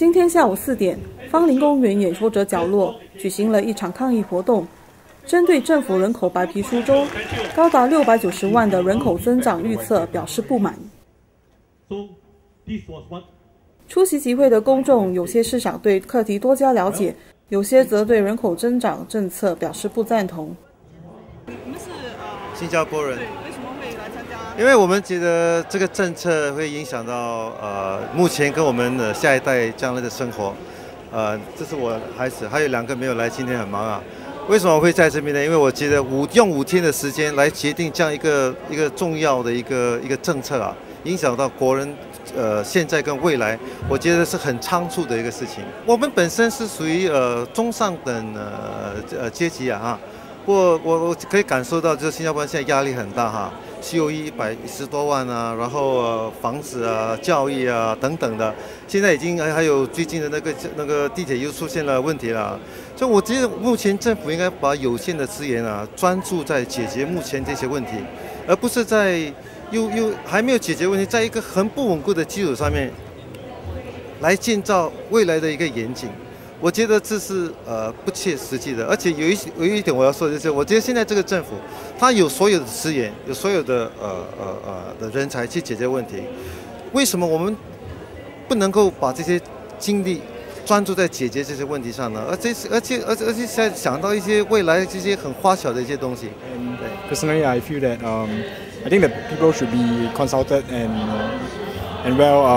今天下午4点，芳林公园演说者角落举行了一场抗议活动，针对政府人口白皮书中高达690万的人口增长预测表示不满。出席集会的公众，有些是想对课题多加了解，有些则对人口增长政策表示不赞同。 你们是新加坡人， 为什么会来参加？ 因为我们觉得这个政策会影响到目前跟我们的下一代将来的生活。这是我孩子，还有2个没有来，今天很忙啊。为什么我会在这边呢？因为我觉得用5天的时间来决定这样一个重要的一个政策啊，影响到国人现在跟未来，我觉得是很仓促的一个事情。我们本身是属于中上等阶级啊哈，我可以感受到，就是新加坡人现在压力很大哈，COE110多万啊，然后房子啊、教育啊等等的，现在已经还有最近的那个地铁又出现了问题了，所以我觉得目前政府应该把有限的资源啊，专注在解决目前这些问题，而不是在又还没有解决问题，在一个很不稳固的基础上面来建造未来的一个远景。我觉得这是不切实际的，而且有一点我要说的就是，我觉得现在这个政府，它有所有的资源，有所有的的人才去解决问题，为什么我们不能够把这些精力专注在解决这些问题上呢？而且现在想到一些未来这些很花巧的一些东西。 Personally, I feel that I think that people should be consulted and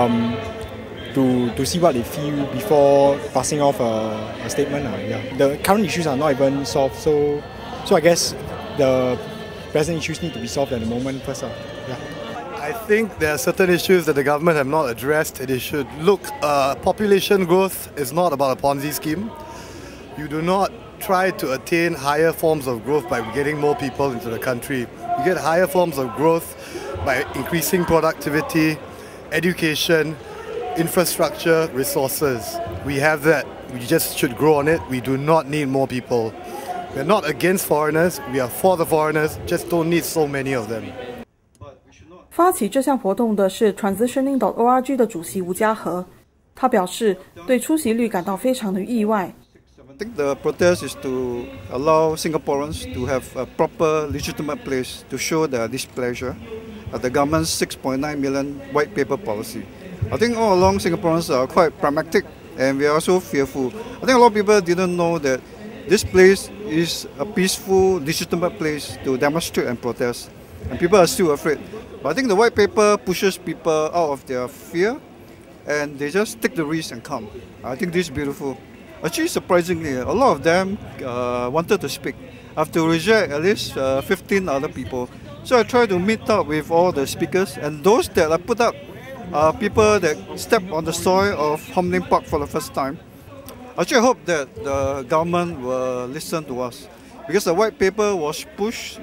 to see what they feel before passing off a statement. Yeah. The current issues are not even solved, so I guess the present issues need to be solved at the moment first. Yeah. I think there are certain issues that the government have not addressed. They should look. Population growth is not about a Ponzi scheme. You do not try to attain higher forms of growth by getting more people into the country. You get higher forms of growth by increasing productivity, education, infrastructure, resources. We have that. We just should grow on it. We do not need more people. We're not against foreigners. We are for the foreigners. Just don't need so many of them. 发起这项活动的是 Transitioning.org 的主席吴家和，他表示对出席率感到非常的意外。 I think the protest is to allow Singaporeans to have a proper legitimate place to show their displeasure at the government's 6.9 million white paper policy. I think all along Singaporeans are quite pragmatic and we are also fearful. I think a lot of people didn't know that this place is a peaceful, legitimate place to demonstrate and protest, and people are still afraid. But I think the white paper pushes people out of their fear and they just take the risk and come. I think this is beautiful. Actually, surprisingly, a lot of them wanted to speak. I have to reject at least 15 other people. So I try to meet up with all the speakers, and those that I put up are people that step on the soil of Hom Lim Park for the first time. Actually, I hope that the government will listen to us, because the white paper was pushed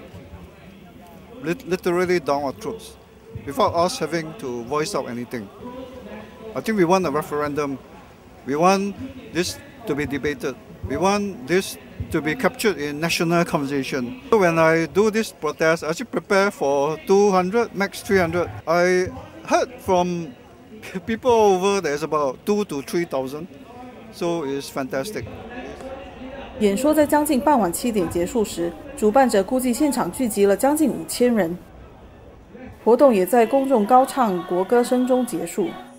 literally down our throats without us having to voice out anything. I think we want a referendum. We want this to be debated. We want this to be captured in national conversation. So when I do this protest, I actually prepare for 200, max 300. I heard from people over there's about 2,000 to 3,000, so it's fantastic. 演说在将近傍晚7点结束时，主办者估计现场聚集了将近5000人。活动也在公众高唱国歌声中结束。